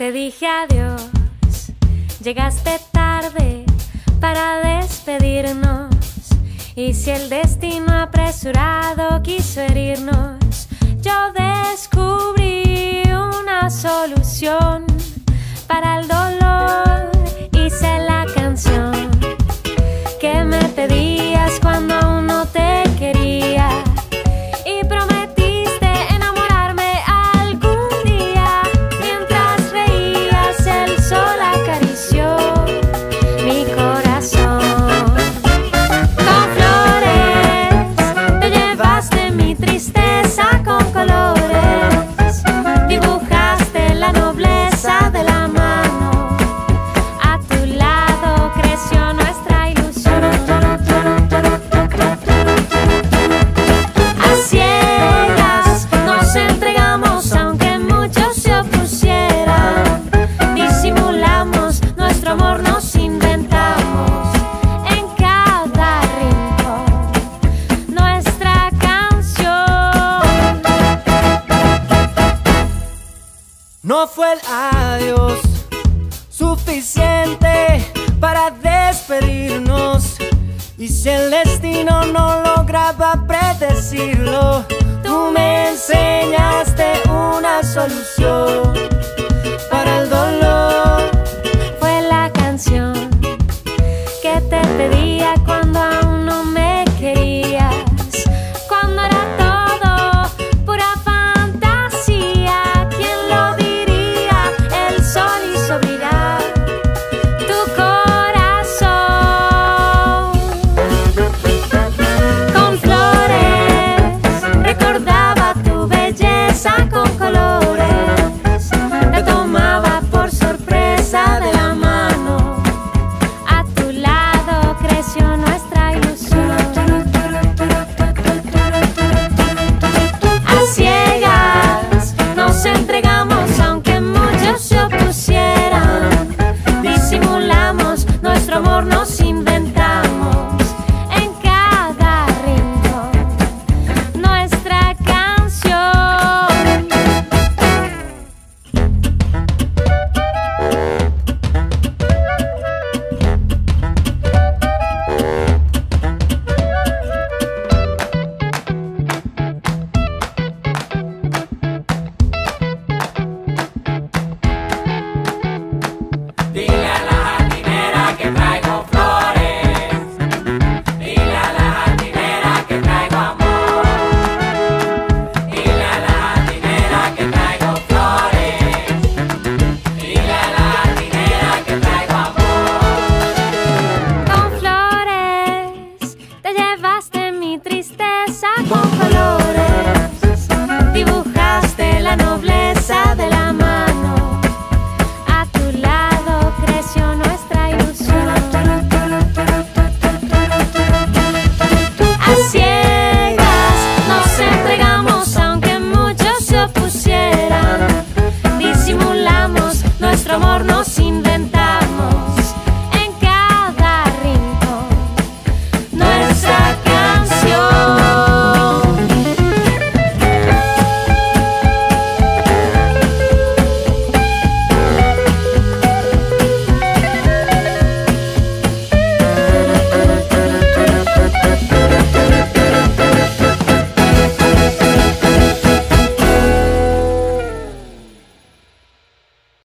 Te dije adiós, llegaste tarde para despedirnos. Y si el destino apresurado quiso herirnos, yo descubrí una solución para el dolor. Hice la canción que me pedías cuando aún no te quería. Y prometiste enamorarme algún día. Mientras reías, el sol acarició mi corazón. Con flores te llevaste mi tristeza con colores. Dibujaste la nobleza de la mano. A tu lado creció nuestra ilusión. A ciegas nos entregamos aunque muchos se opusieran. Disimulamos nuestro amor, nos inventamos en cada rincón nuestra canción. No fue el adiós suficiente para despedirnos. Y si el destino no lograba predecirlo, tú me enseñaste una solución para el dolor. Fue la canción que te pedía cuando aún no me querías. Cuando era todo pura fantasía. ¿Quién lo diría? El sol hizo brillar tu corazón. Con flores recordaba tu belleza.